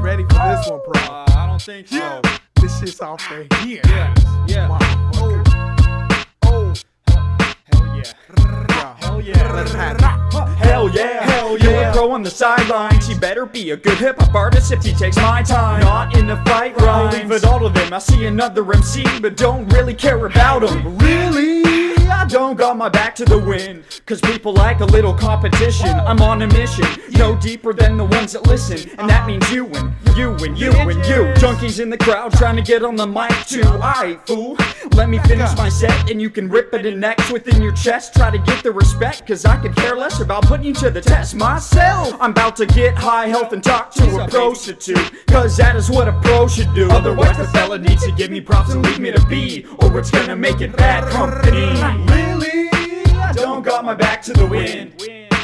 get ready for this one, bro. I don't think so. Yeah. This shit's off right here. Yeah. Wow. Oh. Hell yeah. Hell yeah. Hell yeah. Hell yeah. You're a pro on the sidelines. He better be a good hip-hop artist if he takes my time. Not in the fight rhymes. I'll leave it all to them. I see another MC, but don't really care about him. Really? I don't got my back to the wind, cause people like a little competition. I'm on a mission, no deeper than the ones that listen. And that means you and you and you and you. Junkies in the crowd trying to get on the mic too. Aight, fool, let me finish my set and you can rip it in next within your chest. Try to get the respect, cause I could care less about putting you to the test myself. I'm about to get high health and talk to a prostitute, cause that is what a pro should do. Otherwise the fella needs to give me props and leave me to be, or it's gonna make it bad company. Really, I don't got my back to the wind.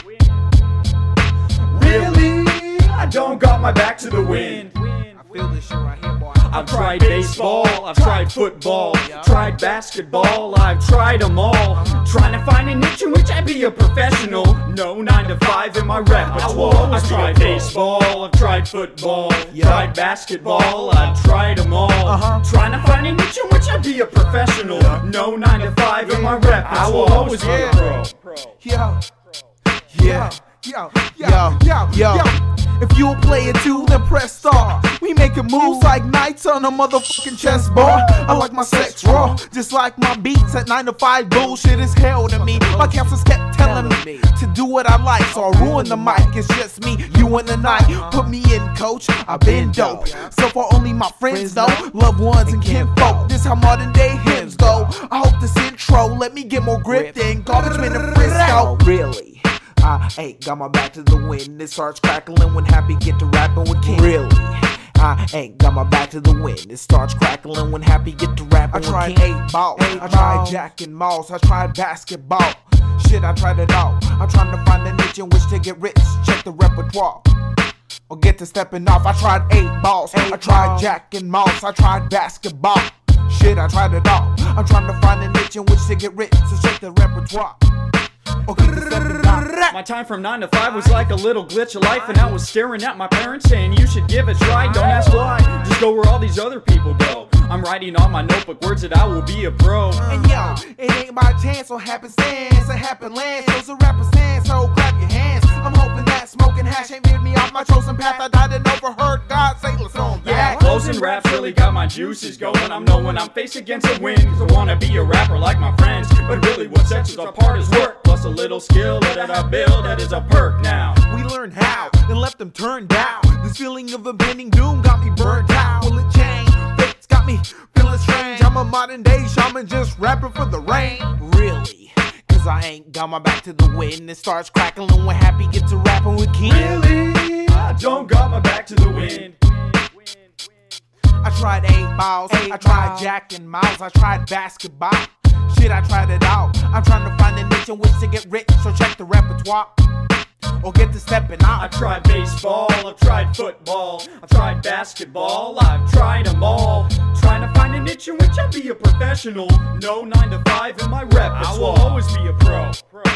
Really, I don't got my back to the wind. I feel this shit right here, boy. I've tried baseball, I've tried football, tried basketball, I've tried them all. Trying to find a niche in which I'd be a professional. No 9 to 5 in my repertoire. I've tried baseball, I've tried football, tried basketball, I've tried them all. Trying to find a niche in which I'd be a professional. No 9 to 5 in my repertoire. I will always be a pro. Yo. If you'll play it too, then press start. We making moves like knights on a motherfucking chessboard. I like my sex raw, just like my beats. At 9 to 5 bullshit is hell to me. My counselors kept telling me to do what I like, so I ruined the mic. It's just me, you and the night. Put me in, coach, I've been dope. So far only my friends know, loved ones and kinfolk. This how modern day hymns go. I hope this intro let me get more grip than garbage men in Frisco. Really? I ain't got my back to the wind. It starts crackling when Happy get to rapping with King. Really? I ain't got my back to the wind. It starts crackling when Happy get to rapping with King. I tried 8 ball, I tried Jack and Moss, I tried basketball. Shit, I tried it all. I'm trying to find a niche in which to get rich. Check the repertoire, or get to stepping off. I tried 8 balls, I tried Jack and Moss, I tried basketball. Shit, I tried it all. I'm trying to find a niche in which to get rich. So check the repertoire. My time from 9 to 5 was like a little glitch of life, and I was staring at my parents saying you should give it a try. Don't ask why, just go where all these other people go. I'm writing on my notebook words that I will be a pro. And yo, it ain't by chance or happenstance, it happened land. So a rapper's hands, so clap your hands. I'm hoping that smoking hash ain't veered me off my chosen path. I died and overheard God say let's on back. Closing raps really got my juices going. I'm knowing I'm faced against a win, cause I wanna be a rapper like my friends. But really what sets us apart is work, plus a little skill that I build that is a perk now. We learned how, and left them turned down. This feeling of impending doom got me burnt out. Will it change? Fate's got me feeling strange. I'm a modern day shaman just rapping for the rain. Really? Cause I ain't got my back to the wind. It starts crackling when Happy gets to rapping with King. Really? I don't got my back to the wind. I tried 8 balls, I tried Jack and Mouse, I tried basketball. Shit, I tried it all. I'm trying to find a niche in which to get rich, so check the repertoire, or get to stepping out. I've tried baseball, I've tried football, I've tried basketball, I've tried them all. Trying to find a niche in which I'll be a professional. No 9 to 5 in my repertoire. I will always be a pro.